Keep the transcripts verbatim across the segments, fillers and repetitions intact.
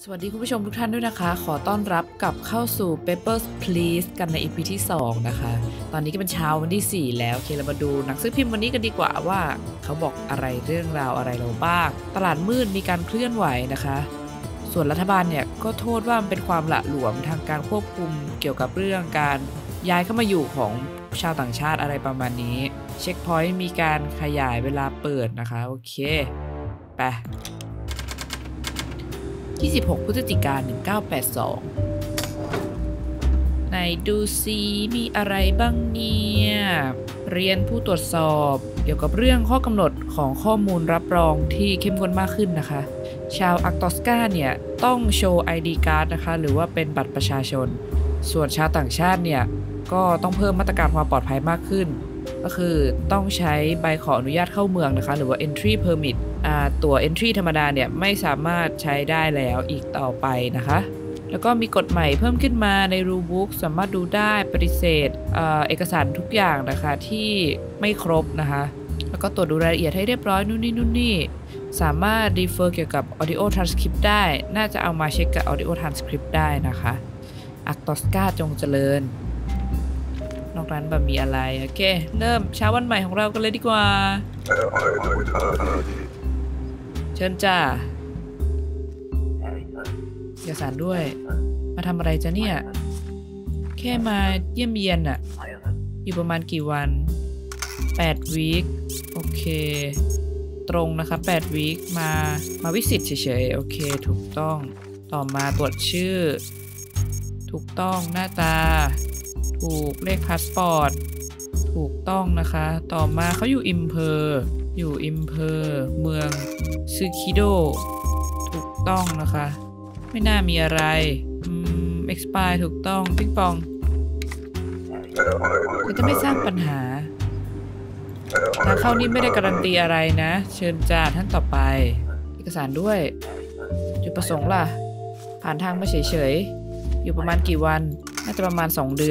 วัสดีคุณผู้ชมทุกท่านด้วยนะคะขอต้อนรับกลับเข้าสู่ Papers Please กันใน อี พี ที่สองนะคะตอนนี้ก็เป็นเช้าวันที่สี่แล้วโอเคเรามาดูหนังสือพิมพ์วันนี้กันดีกว่าว่าเขาบอกอะไรเรื่องราวอะไรเราบ้างตลาดมืดมีการเคลื่อนไหวนะคะส่วนรัฐบาลเนี่ยก็โทษว่ามันเป็นความหละหลวมทางการควบคุมเกี่ยวกับเรื่องการย้ายเข้ามาอยู่ของชาวต่างชาติอะไรประมาณนี้เช็คพอยต์มีการขยายเวลาเปิดนะคะโอเคไปยี่สิบหกพฤศจิกายนหนึ่งเก้าแปดสองไหนดูซิมีอะไรบ้างเนี่ยเรียนผู้ตรวจสอบเกี่ยวกับเรื่องข้อกำหนดของข้อมูลรับรองที่เข้มข้นมากขึ้นนะคะชาวอักตอสกาเนี่ยต้องโชว์ ไอ ดี การ์ดนะคะหรือว่าเป็นบัตรประชาชนส่วนชาวต่างชาติเนี่ยก็ต้องเพิ่มมาตรการความปลอดภัยมากขึ้นก็คือต้องใช้ใบขออนุญาตเข้าเมืองนะคะหรือว่า entry permit อ่าตั๋ว entry ธรรมดาเนี่ยไม่สามารถใช้ได้แล้วอีกต่อไปนะคะแล้วก็มีกฎใหม่เพิ่มขึ้นมาใน rule book สามารถดูได้ปฏิเสธ เอ่อ เอกสารทุกอย่างนะคะที่ไม่ครบนะคะแล้วก็ตรวจดูรายละเอียดให้เรียบร้อยนู่นนี่นู่นนี่สามารถ refer เกี่ยวกับ audio transcript ได้น่าจะเอามาเช็คกับ audio transcript ได้นะคะอักตอสกาจงเจริญนอกนั้นแบบมีอะไรโอเคเริ่มเช้าวันใหม่ของเรากันเลยดีกว่าเชิญจ้าเอกสารด้วยมาทำอะไรจ๊ะเนี่ยแค่มาเยี่ยมเยียนอะอยู่ประมาณกี่วันแปดวีคโอเคตรงนะคะแปดวีคมามาวิสิตเฉยๆโอเคถูกต้องต่อมาตรวจชื่อถูกต้องหน้าตาถูกเลขพาสปอร์ตถูกต้องนะคะต่อมาเขาอยู่อิมเพอร์อยู่อิมเพอร์เมืองซึคิโดถูกต้องนะคะไม่น่ามีอะไรอืม expire ถูกต้องปิ๊งปองมันจะไม่สร้างปัญหาทางเข้านี่ไม่ได้การันตีอะไรนะเชิญจ้าท่านต่อไปเอกสารด้วยจุดประสงค์ล่ะผ่านทางมาเฉยๆอยู่ประมาณกี่วันน่าจะประมาณสองเดือน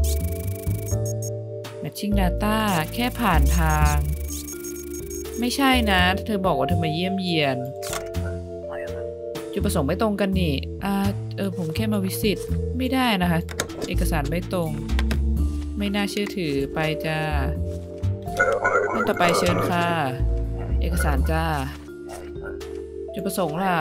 Matching Data แค่ผ่านทางไม่ใช่นะเธอบอกว่าเธอมาเยี่ยมเยียนจุดประสงค์ไม่ตรงกันนี่อ่าเออผมแค่มาวิสิตไม่ได้นะคะเอกสารไม่ตรงไม่น่าเชื่อถือไปจ้าท่านต่อไปเชิญค่ะเอกสารจ้าจุดประสงค์ล่ะ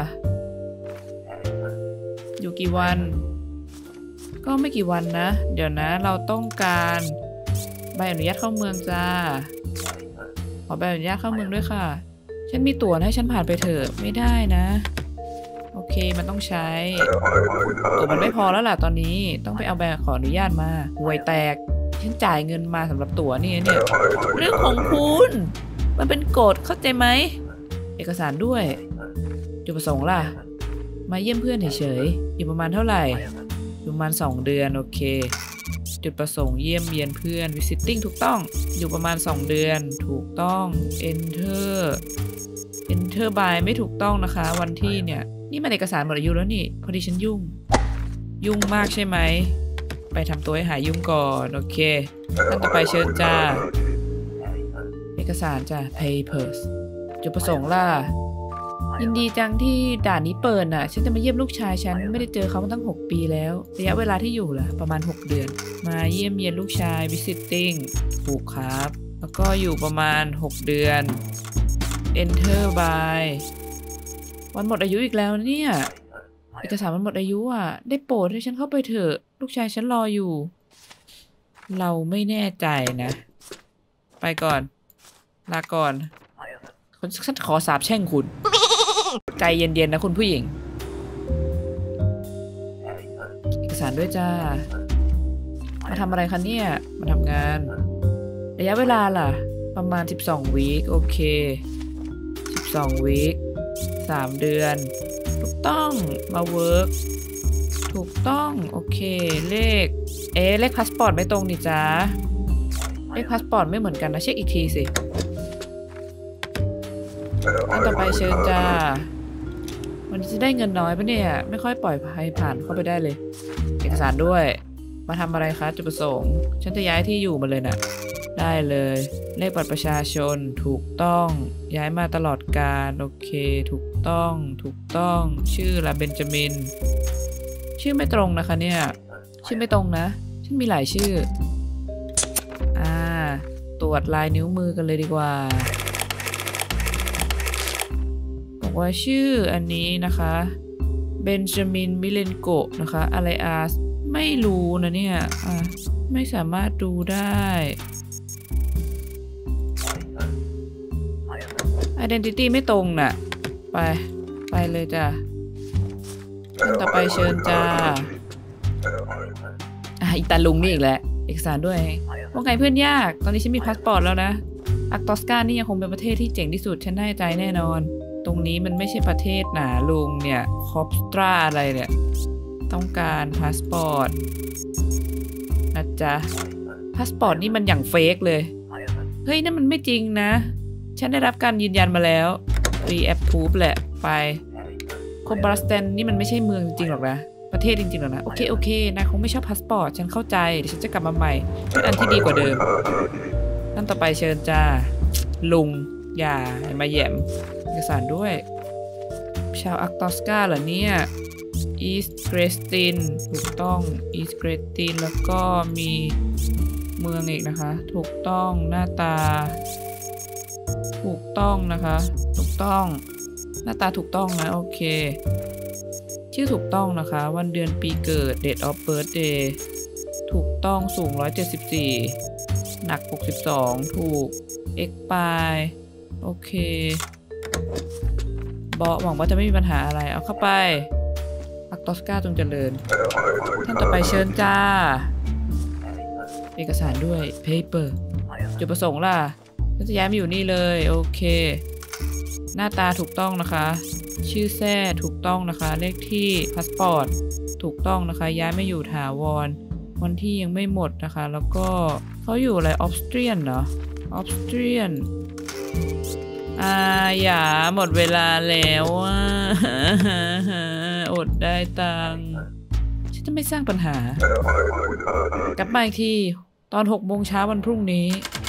อยู่กี่วันก็ไม่กี่วันนะเดี๋ยวนะเราต้องการใบอนุญาตเข้าเมืองจ้าขอใบอนุญาตเข้าเมืองด้วยค่ะฉันมีตั๋วให้ฉันผ่านไปเถอะไม่ได้นะโอเคมันต้องใช้ตั๋วมันไม่พอแล้วล่ะตอนนี้ต้องไปเอาใบขออนุญาตมาห่วยแตกฉันจ่ายเงินมาสำหรับตั๋วนี่เนี่ยเรื่องของคุณมันเป็นกฎเข้าใจไหมเอกสารด้วยจุดประสงค์ล่ะมาเยี่ยมเพื่อนเฉยๆอยู่ประมาณเท่าไหร่ประมาณสองเดือนโอเคจุดประสงค์เยี่ยมเยียนเพื่อน visiting ถูกต้องอยู่ประมาณสองเดือนถูกต้อง enter enter by ไม่ถูกต้องนะคะวันที่เนี่ยนี่มันเอกสารหมดอายุแล้วนี่พอดีฉันยุ่งยุ่งมากใช่ไหมไปทำตัวให้หายยุ่งก่อนโอเคท่านต่อไปเชิญจ้าเอกสารจ้า papers จุดประสงค์ล่ะยินดีจังที่ด่านนี้เปิดน่ะฉันจะมาเยี่ยมลูกชายฉันไม่ได้เจอเขามาตั้งหกปีแล้วระยะเวลาที่อยู่ล่ะประมาณหกเดือนมาเยี่ยมเยียนลูกชาย visiting ถูกครับแล้วก็อยู่ประมาณหกเดือน enter by วันหมดอายุอีกแล้วเนี่ยเอกสารมันหมดอายุอ่ะได้โปรดให้ฉันเข้าไปเถอะลูกชายฉันรออยู่เราไม่แน่ใจนะไปก่อนลาก่อนฉันขอสาบแช่งคุณใจเย็นๆนะคุณผู้หญิงเอกสารด้วยจ้ามาทำอะไรคะเนี่ยมาทำงานระยะเวลาล่ะประมาณสิบสองวีคโอเคสิบสองวีคสามเดือนถูกต้องมาเวิร์กถูกต้องโอเคเลขเอ๊ะเลขพาสปอร์ตไม่ตรงนี่จ้าเลขพาสปอร์ตไม่เหมือนกันนะเช็คอีกทีสิท่านต่อไปเชิญจ้าวันนี้จะได้เงินน้อยปะเนี่ยไม่ค่อยปล่อยใครผ่านเข้าไปได้เลยเอกสารด้วยมาทำอะไรคะจุดประสงค์ฉันจะย้ายที่อยู่มาเลยนะได้เลยเลขบัตรประชาชนถูกต้องย้ายมาตลอดกาลโอเคถูกตต้องถูกต้องชื่อละเบนจามินชื่อไม่ตรงนะคะเนี่ยชื่อไม่ตรงนะฉันมีหลายชื่ออ่าตรวจลายนิ้วมือกันเลยดีกว่าบอกว่าชื่ออันนี้นะคะเบนจามินมิเลนโกะนะคะอะไรอาร์ไม่รู้นะเนี่ยอ่ะไม่สามารถดูได้ Identity ไม่ตรงน่ะไปไปเลยจ้ะท่านต่อไปเชิญจ้าอ่ะอีตาลุงนี่อีกแล้วเอกสารด้วยว่าไงเพื่อนยากตอนนี้ฉันมีพาสปอร์ตแล้วนะอักตอสกานี่ยังคงเป็นประเทศที่เจ๋งที่สุดฉันได้ใจแน่นอนตรงนี้มันไม่ใช่ประเทศหนาลุงเนี่ยคอปสตราอะไรเนี่ยต้องการพาสปอร์ตนะจ๊ะพาสปอร์ตนี่มันอย่างเฟกเลยเฮ้ยนั่นมันไม่จริงนะฉันได้รับการยืนยันมาแล้วรีแอปทูบแหละไปโคบราสเตนนี่มันไม่ใช่เมืองจริงหรอกนะประเทศจริงๆหรอกนะโอเคโอเคนายคงไม่ชอบพาสปอร์ตฉันเข้าใจเดี๋ยวฉันจะกลับมาใหม่เป็นอันที่ดีกว่าเดิมท่านต่อไปเชิญจ้าลุงอย่ามาแย่มเอกสารด้วยชาวอักตอสกาเหรอเนี่ยอีสต์เกรสตินถูกต้องอีสต์เกรสตินแล้วก็มีเมืองอีกนะคะถูกต้องหน้าตาถูกต้องนะคะถูกต้องหน้าตาถูกต้องนะโอเคชื่อถูกต้องนะคะวันเดือนปีเกิด date of birthday ถูกต้องสูงหนึ่งร้อยเจ็ดสิบสี่หนักหกสิบสองถูก expire โอเคบอกหวังว่าจะไม่มีปัญหาอะไรเอาเข้าไปอักตอสกาจงเจริญท่านต่อไปเชิญจ้าเอกสารด้วย paper จุดประสงค์ล่ะฉันจะย้ายมาอยู่นี่เลยโอเคหน้าตาถูกต้องนะคะชื่อแท้ถูกต้องนะคะเลขที่พาสปอร์ตถูกต้องนะคะย้ายมาอยู่ถาวรวันที่ยังไม่หมดนะคะแล้วก็เขาอยู่อะไรออสเตรียนเหรอออสเตรียนอาอย่าหมดเวลาแล้วอ่ะอดได้ตังค์ฉันจะไม่สร้างปัญหากลับมาอีกทีตอนหกโมงเช้าวันพรุ่งนี้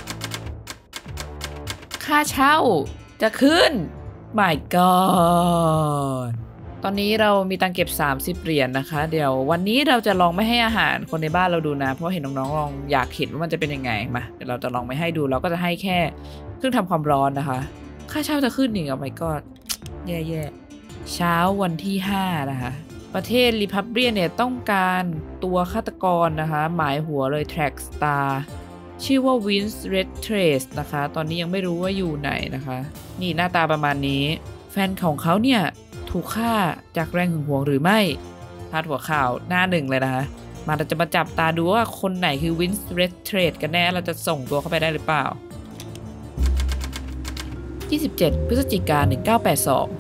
ค่าเช่าจะขึ้น My God ตอนนี้เรามีตังเก็บสามสิบเหรียญ นะคะเดี๋ยววันนี้เราจะลองไม่ให้อาหารคนในบ้านเราดูนะเพราะเห็นน้องๆลองอยากเห็นว่ามันจะเป็นยังไงมาเดี๋ยวเราจะลองไม่ให้ดูเราก็จะให้แค่เครื่องทำความร้อนนะคะค่าเช่าจะขึ้นอีกอ่ะ My God แย่ๆเช้าวันที่ห้านะคะประเทศริพับเบียนเนี่ยต้องการตัวฆาตกรนะคะหมายหัวเลย Track Starชื่อว่า Vince Red Trace นะคะตอนนี้ยังไม่รู้ว่าอยู่ไหนนะคะนี่หน้าตาประมาณนี้แฟนของเขาเนี่ยถูกฆ่าจากแรงหึงหวงหรือไม่พาดหัวข่าวหน้าหนึ่งเลยนะคะมาเราจะมาจับตาดูว่าคนไหนคือ Vince Red Trace กันแน่เราจะส่งตัวเข้าไปได้หรือเปล่ายี่สิบเจ็ดพฤศจิกายนหนึ่งเก้าแปดสอง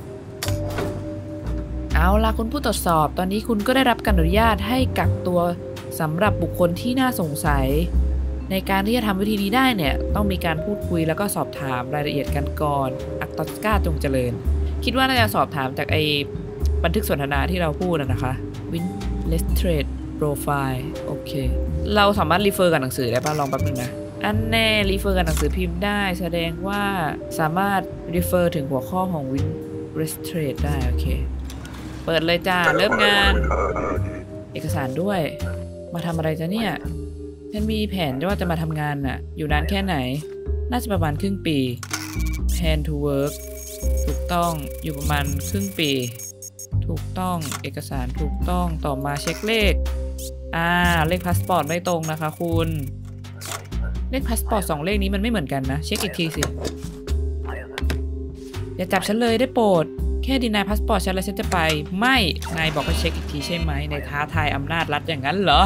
เอาล่ะคุณผู้ตรวจสอบตอนนี้คุณก็ได้รับการอนุญาตให้กักตัวสำหรับบุคคลที่น่าสงสัยในการที่จะทำวิธีนี้ได้เนี่ยต้องมีการพูดคุยแล้วก็สอบถามรายละเอียดกันก่อนอักตอสกาจงเจริญคิดว่าน่าจะสอบถามจากไอ้บันทึกสนทนาที่เราพูดนะคะ Win Let's Trade Profile โอเคเราสามารถรีเฟอร์กับหนังสือได้ป่ะลองแป๊บนึงนะอันแน่รีเฟอร์กับหนังสือพิมพ์ได้แสดงว่าสามารถรีเฟอร์ถึงหัวข้อของ Win Let's Trade ได้โอเคเปิดเลยจ้าเริ่มงานเอกสารด้วยมาทำอะไรจ้ะเนี่ยฉันมีแผนว่าจะมาทำงานน่ะอยู่นานแค่ไหนน่าจะประมาณครึ่งปี Plan to work ถูกต้องอยู่ประมาณครึ่งปีถูกต้องเอกสารถูกต้องต่อมาเช็คเลขอ่าเลขพาสปอร์ตไม่ตรงนะคะคุณเลขพาสปอร์ตสองเลขนี้มันไม่เหมือนกันนะเช็คอีกทีสิอย่าจับฉันเลยได้โปรดแค่ดีนายพาสปอร์ตฉันแล้วฉันจะไปไม่นายบอกให้เช็คอีกทีใช่ไหมในท้าทายอำนาจรัฐอย่างนั้นเหรอ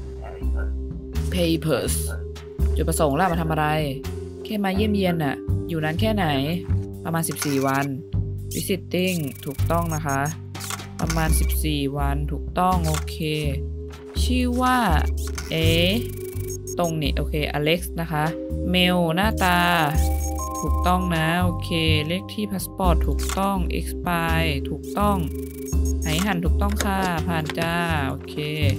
Papers จุดประสงค์ล่ะมาทำอะไรแค่มาเยี่ยมเยียนน่ะอยู่นั้นแค่ไหนประมาณสิบสี่วัน Visiting ถูกต้องนะคะประมาณสิบสี่วันถูกต้องโอเคชื่อว่าเอ๊ะตรงนี้โอเคอเล็กซ์นะคะเมลหน้าตาถูกต้องนะโอเคเลขที่พาสปอร์ตถูกต้อง expire ถูกต้องไหหันถูกต้องค่ะผ่านจ้าโอเค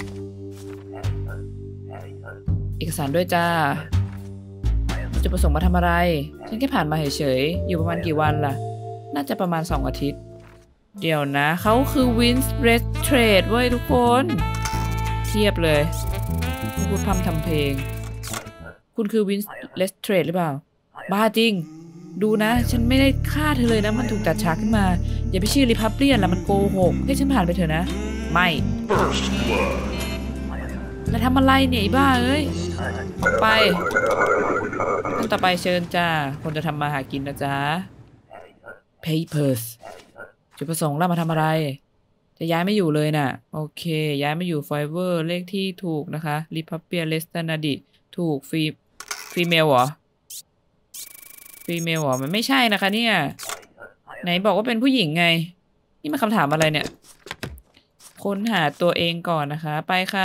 เอกสารด้วยจ้าจุดประสงค์มาทำอะไรฉันแค่ผ่านมาเฉยๆอยู่ประมาณกี่วันล่ะน่าจะประมาณสองอาทิตย์เดี๋ยวนะเขาคือวินส์เรสเทรดเว้ยทุกคนเทียบเลยไม่พูดพร่ำทำเพลงคุณคือวินส์เรสเทรดหรือเปล่าบ้าจริงดูนะฉันไม่ได้ฆ่าเธอเลยนะมันถูกจัดฉากขึ้นมาอย่าไปเชื่อริพับเลียนละมันโกหกให้ฉันผ่านไปเถอะนะไม่แล้วทำอะไรเนี่ยไอ้บ้าเอ้ยไปท่านต่อไปเชิญจ้าคนจะทำมาหากินนะจ๊ะ papers จุดประสงค์เรามาทำอะไรจะย้ายไม่อยู่เลยน่ะโอเคย้ายมาอยู่ไฟเวอร์เลขที่ถูกนะคะริพับเปียเลสตานาดิถูกฟรีฟีเมลเหรอฟีเมลเหรอมันไม่ใช่นะคะเนี่ยไหนบอกว่าเป็นผู้หญิงไงนี่มันคำถามอะไรเนี่ยค้นหาตัวเองก่อนนะคะไปค่ะ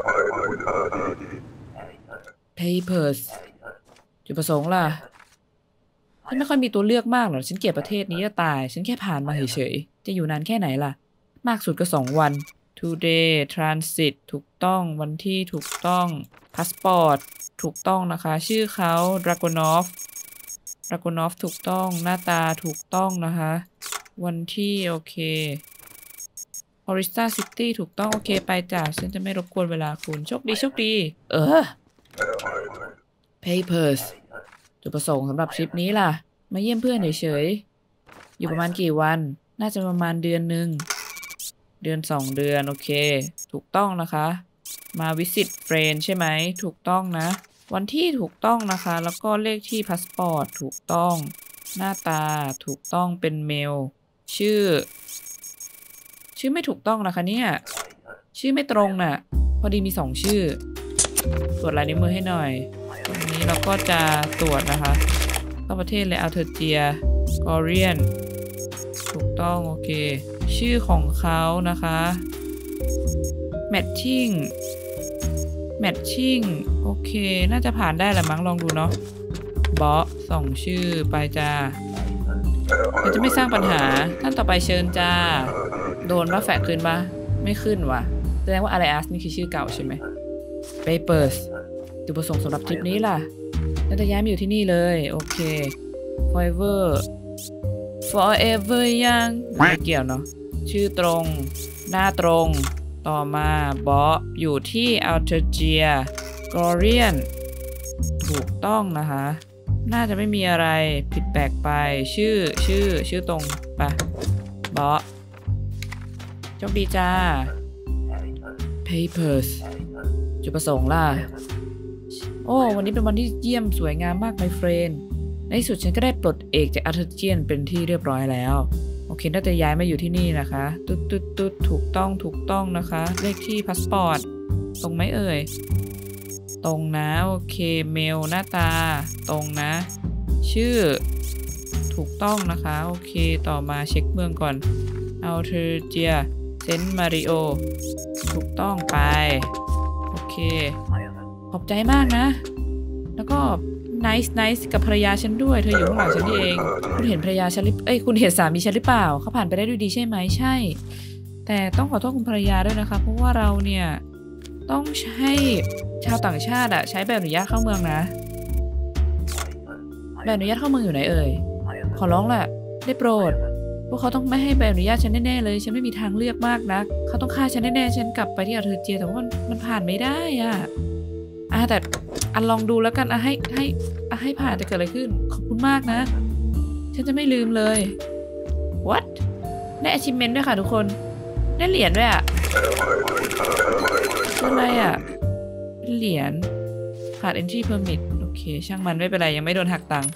papers จุดประสงค์ล่ะฉันไม่ค่อยมีตัวเลือกมากหรอกฉันเกลียดประเทศนี้จะตายฉันแค่ผ่านมาเฉยๆจะอยู่นานแค่ไหนล่ะมากสุดก็สองวัน today transit ถูกต้องวันที่ถูกต้อง passport ถูกต้องนะคะชื่อเขา Dragunov Dragunov ถูกต้องหน้าตาถูกต้องนะคะวันที่โอเค Orista City ถูกต้องโอเคไปจ้ะฉันจะไม่รบกวนเวลาคุณโชคดีโชคดีเออ Papers จุดประสงค์สำหรับทริปนี้ล่ะมาเยี่ยมเพื่อนเฉยๆอยู่ประมาณกี่วันน่าจะประมาณเดือนหนึ่งเดือนสองเดือนโอเคถูกต้องนะคะมาวิสิตเฟรนด์ใช่ไหมถูกต้องนะวันที่ถูกต้องนะคะแล้วก็เลขที่พาสปอร์ตถูกต้องหน้าตาถูกต้องเป็นเมลชื่อชื่อไม่ถูกต้องนะคะเนี่ยชื่อไม่ตรงน่ะพอดีมีสองชื่อตรวจลายนิ้วมือให้หน่อยตรงนี้เราก็จะตรวจนะคะเข้าประเทศเลยอัลเทอร์เจียกอเรียนถูกต้องโอเคชื่อของเขานะคะแมทชิ่งแมทชิ่งโอเคน่าจะผ่านได้แหละมั้งลองดูเนาะบอสส่งชื่อไปจ้าเราจะไม่สร้างปัญหาท่านต่อไปเชิญจ้าโดนว่าแฝกขึ้นปะไม่ขึ้นว่ะแสดงว่าอะไรอัสนี่คือชื่อเก่าใช่ไหม Papers จุดประสงค์สำหรับทริปนี้ล่ะน่าจะย้ายมาอยู่ที่นี่เลยโอเค Forever Forever ยังไม่เกี่ยวเนาะชื่อตรงหน้าตรงต่อมาบอสอยู่ที่อัลเทอร์เจียกอเรียนถูกต้องนะคะน่าจะไม่มีอะไรผิดแปลกไปชื่อชื่อชื่อตรงปะบอสโชคดีจ้า Papers จุดประสงค์ล่ะโอ้วันนี้เป็นวันที่เยี่ยมสวยงามมากไมเฟรนด์ในที่สุดฉันก็ได้ปลดเอกจากอัลเทอร์เจียนเป็นที่เรียบร้อยแล้วโอเคน่าจะย้ายมาอยู่ที่นี่นะคะตุ๊ดตุ๊ดตุ๊ดถูกต้องถูกต้องนะคะเลขที่พาสปอร์ตตรงไหมเอ่ยตรงนะโอเคเมลหน้าตาตรงนะชื่อถูกต้องนะคะโอเคต่อมาเช็คเมืองก่อนอัลเทอร์เจียเซนต์มาริโอถูกต้องไปโอเคขอบใจมากนะแล้วก็nice nice กับภรรยาฉันด้วยเธออยู่ข้างหลังฉันนี่เองคุณเห็นภรรยาฉันหรือเอ้ยคุณเห็นสามีฉันหรือเปล่าเขาผ่านไปได้ด้วยดีใช่ไหมใช่แต่ต้องขอโทษคุณภรรยาด้วยนะคะเพราะว่าเราเนี่ยต้องให้ชาวต่างชาติอะใช้ใบอนุญาตเข้าเมืองนะใบอนุญาตเข้าเมืองอยู่ไหนเอ่ยขอร้องแหละได้โปรดพวกเขาต้องไม่ให้ใบอนุญาตฉันแน่ๆเลยฉันไม่มีทางเลือกมากนักเขาต้องฆ่าฉันแน่ๆฉันกลับไปที่อัลเทอร์เจียแต่ว่ามันมันผ่านไม่ได้อะอ่ะแต่อันลองดูแล้วกันอ่ะให้ให้อ่ะให้ผ่านจะเกิดอะไรขึ้นขอบคุณมากนะฉันจะไม่ลืมเลย what ได้ achievement ด้วยค่ะทุกคนได้เหรียญด้วยอ่ะคืออะไรอ่ะเหรียญขาด entry permit โอเคช่างมันไม่เป็นไรยังไม่โดนหักตังค์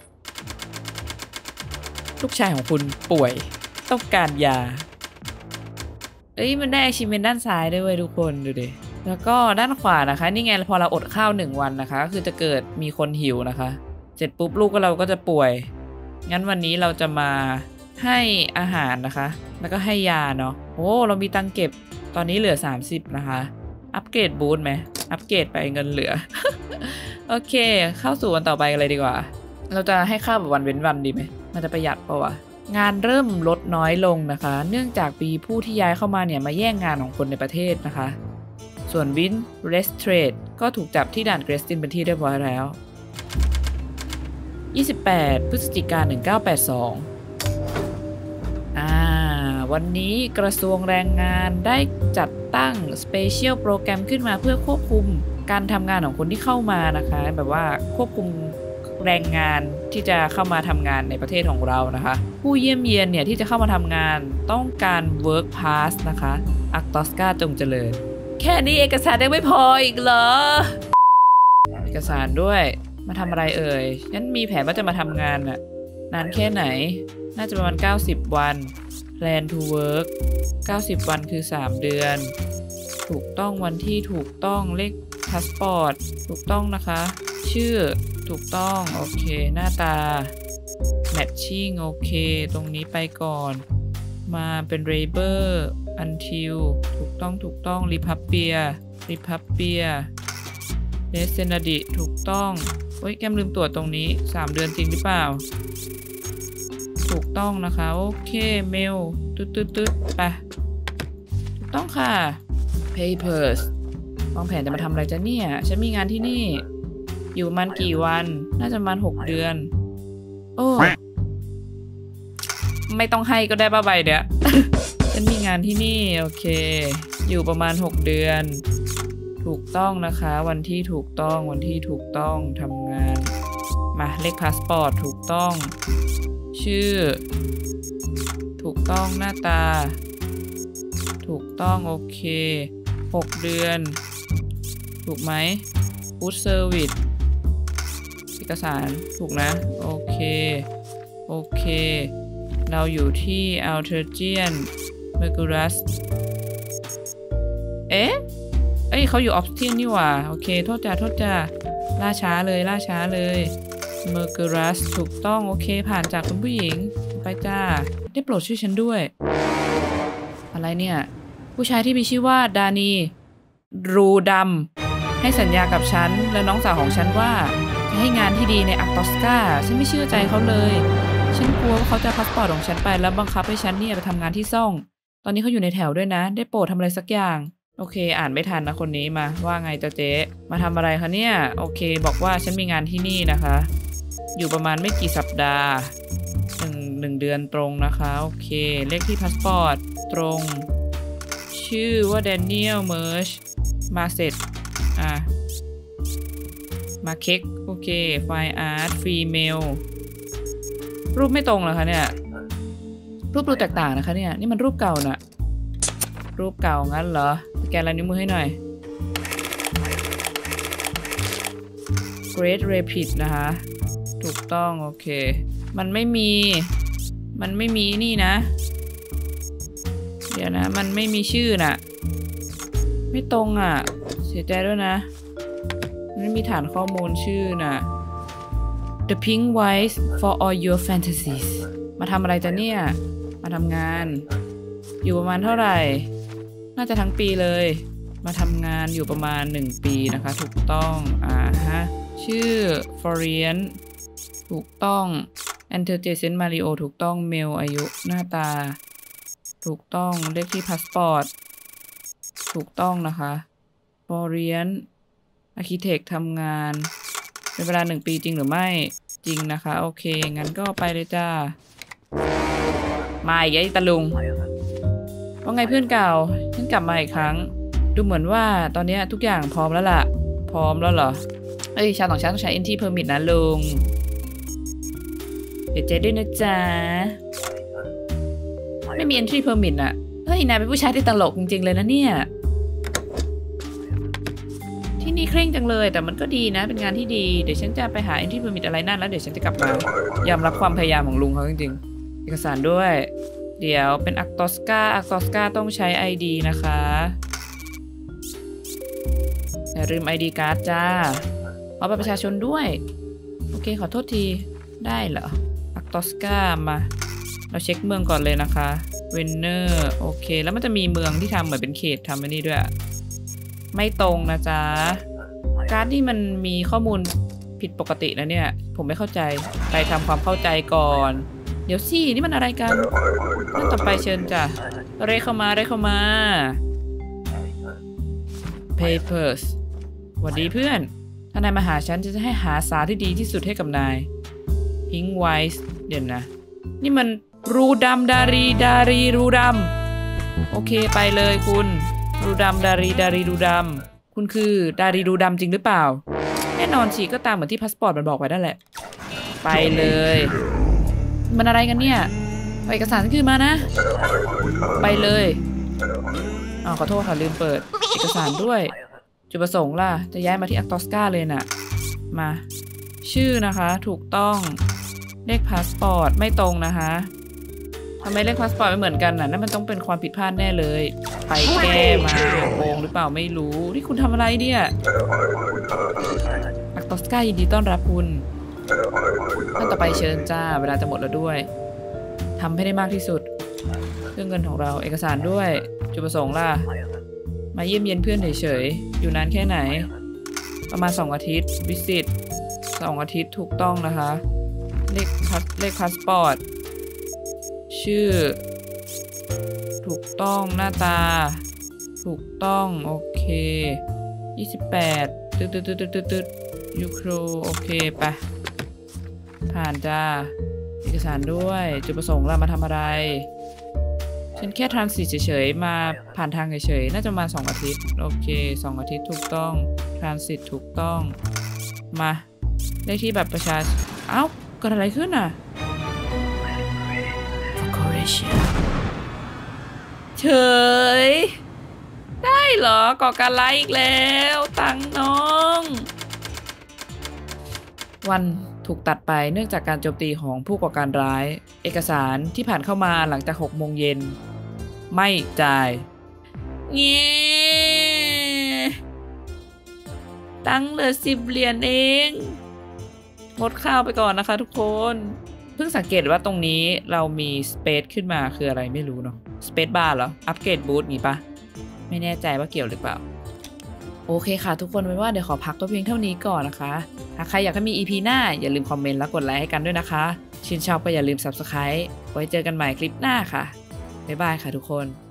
ลูกชายของคุณป่วยต้องการยาเอ้ยมันได้ achievement ด้านซ้ายด้วยเว้ยทุกคนดูดิแล้วก็ด้านขวานะคะนี่ไงพอเราอดข้าวหนึ่งวันนะคะก็คือจะเกิดมีคนหิวนะคะเสร็จปุ๊บลูกก็เราก็จะป่วยงั้นวันนี้เราจะมาให้อาหารนะคะแล้วก็ให้ยาเนาะโอ้เรามีตังเก็บตอนนี้เหลือสามสิบนะคะอัปเกรดบูทไหมอัปเกรดไปเงินเหลือ โอเคเข้าสู่วันต่อไปกันเลยดีกว่าเราจะให้ข้าวแบบวันเว้นวันดีไหมมันจะประหยัดปะวะงานเริ่มลดน้อยลงนะคะเนื่องจากปีผู้ที่ย้ายเข้ามาเนี่ยมาแย่งงานของคนในประเทศนะคะส่วนวินเรสเทรดก็ถูกจับที่ด่านเกรสตินเป็นที่เรียบร้อยแล้วยี่สิบแปดพฤศจิกายนหนึ่งเก้าแปดสองอ่าวันนี้กระทรวงแรงงานได้จัดตั้งสเปเชียลโปรแกรมขึ้นมาเพื่อควบคุมการทำงานของคนที่เข้ามานะคะแบบว่าควบคุมแรงงานที่จะเข้ามาทำงานในประเทศของเรานะคะผู้เยี่ยมเยียนเนี่ยที่จะเข้ามาทำงานต้องการ work pass นะคะอักตอสกาจงเจริญแค่นี้เอกสารยังไม่พออีกเหรอเอกสารด้วยมาทำอะไรเอ่ยฉันมีแผนว่าจะมาทำงานน่ะนานแค่ไหนน่าจะประมาณเก้าสิบวัน plan to work เก้าสิบวันคือสามเดือนถูกต้องวันที่ถูกต้องเลขพาสปอร์ตถูกต้องนะคะชื่อถูกต้องโอเคหน้าตา matching โอเคตรงนี้ไปก่อนมาเป็น labor until ถูกต้องถูกต้อง republic republic nationality ถูกต้องเฮ้ยแกมลืมตรวจตรงนี้สามเดือนจริงหรือเปล่าถูกต้องนะคะโอเคเมลตึ๊ดตึ๊ดตึ๊ดไปถูกต้องค่ะ papers วางแผนจะมาทำอะไรจ๊ะเนี่ยฉันมีงานที่นี่อยู่ประมาณกี่วันน่าจะประมาณหกเดือนโอ้ไม่ต้องให้ก็ได้ป้าใบเดี๋ยว ฉันมีงานที่นี่โอเคอยู่ประมาณหกเดือนถูกต้องนะคะวันที่ถูกต้องวันที่ถูกต้องทำงานมาเลขพาสปอร์ตถูกต้องชื่อถูกต้องหน้าตาถูกต้องโอเคหกเดือนถูกไหม Food Service เอกสารถูกนะโอเคโอเคเราอยู่ที่ Altergian Mercurus เอ๊ะเอ้ยเขาอยู่ออฟทินนี่หว่าโอเคโทษจ้าโทษจ้าล่าช้าเลยล่าช้าเลย Mercurus ถูกต้องโอเคผ่านจากคุณผู้หญิงไปจ้าได้โปรดช่วยฉันด้วยอะไรเนี่ยผู้ชายที่มีชื่อว่าดานีรูดัมให้สัญญากับฉันและน้องสาวของฉันว่าจะให้งานที่ดีในอักตอสกาฉันไม่เชื่อใจเขาเลยฉันกลัวว่าเขาจะพาสปอร์ตของฉันไปแล้วบังคับให้ฉันเนี่ยไปทำงานที่ซ่องตอนนี้เขาอยู่ในแถวด้วยนะได้โปรดทำอะไรสักอย่างโอเคอ่านไม่ทันนะคนนี้มาว่าไงจ๊ะเจ๊มาทำอะไรคะเนี่ยโอเคบอกว่าฉันมีงานที่นี่นะคะอยู่ประมาณไม่กี่สัปดาห์หนึ่งหนึ่งเดือนตรงนะคะโอเคเลขที่พาสปอร์ตตรงชื่อว่าแดเนียลเมิร์ชมาเสร็จอ่ะมาเค้กโอเคไฟล์อาร์ตฟรีเมลรูปไม่ตรงเหรอคะเนี่ยรูปดูแตกต่างนะคะเนี่ยนี่มันรูปเก่าน่ะรูปเก่างั้นเหรอสแกนลายนิ้วมือให้หน่อย Great Rapid นะคะถูกต้องโอเคมันไม่มีมันไม่มีนี่นะเดี๋ยวนะมันไม่มีชื่อน่ะไม่ตรงอ่ะเสียใจด้วยนะไม่มีฐานข้อมูลชื่อน่ะ The Pink White for all your fantasies มาทำอะไรจ๊ะเนี่ยมาทำงานอยู่ประมาณเท่าไหร่น่าจะทั้งปีเลยมาทำงานอยู่ประมาณหนึ่งปีนะคะถูกต้องอ่าฮะชื่อ Florian ถูกต้อง Antelgesen Mario ถูกต้องเมลอายุหน้าตาถูกต้องเลขที่พาสปอร์ตถูกต้องนะคะ Florian Architect ทำงานเป็นเวลาหนึ่งปีจริงหรือไม่จริงนะคะโอเคงั้นก็ไปเลยจ้ามาอีกไอ้ตะลุงว่าไงเพื่อนเก่าฉันกลับมาอีกครั้งดูเหมือนว่าตอนนี้ทุกอย่างพร้อมแล้วล่ะพร้อมแล้วเหรอเอ้ยชาวต่างชาติต้องใช้ entry permit นะลุงเดี๋ยวเจ๊ด้วยนะจ๊ะไม่มี entry permit อ่ะเฮ้ยนายเป็นผู้ชายที่ตลกจริงๆเลยนะเนี่ยที่นี่เคร่งจังเลยแต่มันก็ดีนะเป็นงานที่ดีเดี๋ยวฉันจะไปหา entry permit อะไรนั่นแล้วเดี๋ยวฉันจะกลับมายอมรับความพยายามของลุงเขาจริงๆเอกสารด้วยเดี๋ยวเป็นอักตอสกาอักตอสกาต้องใช้ ไอ ดี นะคะอย่าลืม ไอ ดี การ์ดจ้าขอบัตรประชาชนด้วยโอเคขอโทษทีได้เหรออักตอสกามาเราเช็คเมืองก่อนเลยนะคะเวนเนอร์โอเคแล้วมันจะมีเมืองที่ทำเหมือนเป็นเขตทำไว้นี่ด้วยไม่ตรงนะจ๊ะการ์ดนี่มันมีข้อมูลผิดปกตินะเนี่ยผมไม่เข้าใจไปทำความเข้าใจก่อนเดี๋ยวสินี่มันอะไรกันเรื่องต่อไปเชิญจ้ะเร่เข้ามาเร่เข้ามา papers สวัสดีเพื่อนถ้านายมาหาฉันจะให้หาสารที่ดีที่สุดให้กับนาย Pink White เดี๋ยวนะนี่มันรูดำดารีดารีรูดำโอเคไปเลยคุณรูดำดารีดารีรูดำคุณคือดารีรูดำจริงหรือเปล่าแน่นอนฉีก็ตามเหมือนที่พาสปอร์ตมันบอกไว้นั่นแหละไปเลยมันอะไรกันเนี่ยเอาเอกสารขึ้นมานะไปเลยอ๋อขอโทษค่ะลืมเปิดเอกสารด้วยจุดประสงค์ล่ะจะย้ายมาที่อักตอสกาเลยน่ะมาชื่อนะคะถูกต้องเลขพาสปอร์ตไม่ตรงนะคะทำไมเลขพาสปอร์ตไม่เหมือนกันน่ะนั่นมันต้องเป็นความผิดพลาดแน่เลยไปแก้มาโกงหรือเปล่าไม่รู้นี่คุณทำอะไรเนี่ยอักตอสกายินดีต้อนรับคุณท่านต่อไปเชิญจ้าเวลาจะหมดแล้วด้วยทำให้ได้มากที่สุดเรื่องเงินของเราเอกสารด้วยจุดประสงค์ล่ะมาเยี่ยมเยียนเพื่อนเฉยๆอยู่นานแค่ไหนประมาณสองอาทิตย์วิสิตสองอาทิตย์ถูกต้องนะคะเลขเลขพาสปอร์ตชื่อถูกต้องหน้าตาถูกต้องโอเคยี่สิบแปดตึ๊ดตึ๊ดตึ๊ดตึ๊ดตึ๊ดยูโครโอเคไปผ่านจ้าเอกสารด้วยจุดประสงค์เรามาทำอะไรฉันแค่ทรานสิตเฉยๆมาผ่านทางเฉยๆน่าจะมาสองอาทิตย์โอเคสองอาทิตย์ถูกต้องทรานสิตถูกต้องมาเลขที่แบบประชาชนเอ้าเกิดอะไรขึ้นอ่ะเฉยได้เหรอก่อการร้ายอีกแล้วตังน้องวันถูกตัดไปเนื่องจากการโจมตีของผู้ก่อการร้ายเอกสารที่ผ่านเข้ามาหลังจากหกโมงเย็นไม่จ่ายเงี้ตังเหลือสิบเหรียญเองงดข้าวไปก่อนนะคะทุกคนเพิ่งสังเกตว่าตรงนี้เรามีสเปซขึ้นมาคืออะไรไม่รู้เนาะสเปซบาร์เหรออัปเกรดบูทงี้ปะไม่แน่ใจว่าเกี่ยวหรือเปล่าโอเคค่ะทุกคนไว้ว่าเดี๋ยวขอพักตัวเพียงเท่านี้ก่อนนะคะถ้าใครอยากให้มี อี พี หน้าอย่าลืมคอมเมนต์และกดไลค์ให้กันด้วยนะคะชื่นชอบก็อย่าลืม ซับสไครบ์ ไว้เจอกันใหม่คลิปหน้าค่ะบ๊ายบายค่ะทุกคน